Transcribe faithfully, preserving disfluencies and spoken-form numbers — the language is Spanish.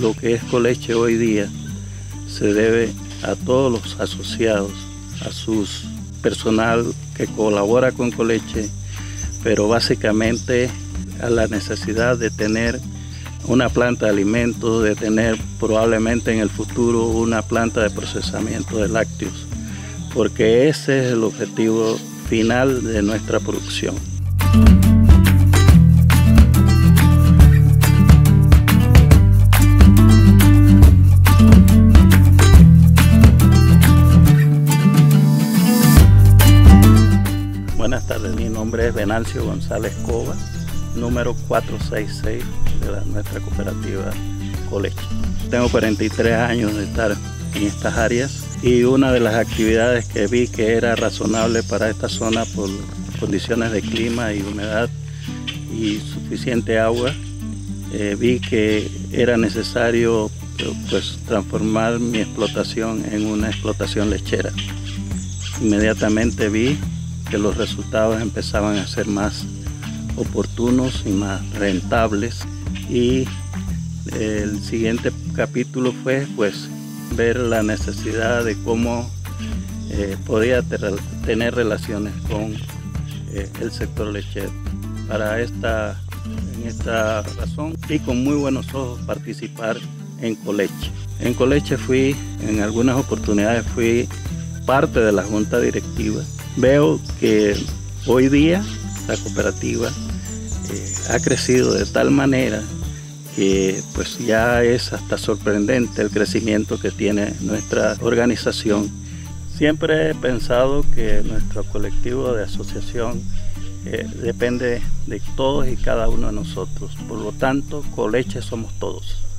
lo que es Coleche hoy día se debe a todos los asociados, a su personal que colabora con Coleche, pero básicamente a la necesidad de tener una planta de alimentos, de tener probablemente en el futuro una planta de procesamiento de lácteos, porque ese es el objetivo final de nuestra producción. Buenas tardes, mi nombre es Venancio González Cova, número cuatrocientos sesenta y seis de la, nuestra cooperativa Coleche. Tengo cuarenta y tres años de estar en estas áreas y una de las actividades que vi que era razonable para esta zona por condiciones de clima y humedad y suficiente agua, eh, vi que era necesario pues, transformar mi explotación en una explotación lechera. Inmediatamente vi que los resultados empezaban a ser más oportunos y más rentables, y el siguiente capítulo fue pues ver la necesidad de cómo eh, podía ter tener relaciones con eh, el sector lechero. Para esta, en esta razón y con muy buenos ojos participar en Coleche. En Coleche fui, en algunas oportunidades fui parte de la junta directiva. Veo que hoy día la cooperativa eh, ha crecido de tal manera que pues ya es hasta sorprendente el crecimiento que tiene nuestra organización. Siempre he pensado que nuestro colectivo de asociación eh, depende de todos y cada uno de nosotros. Por lo tanto, Coleche somos todos.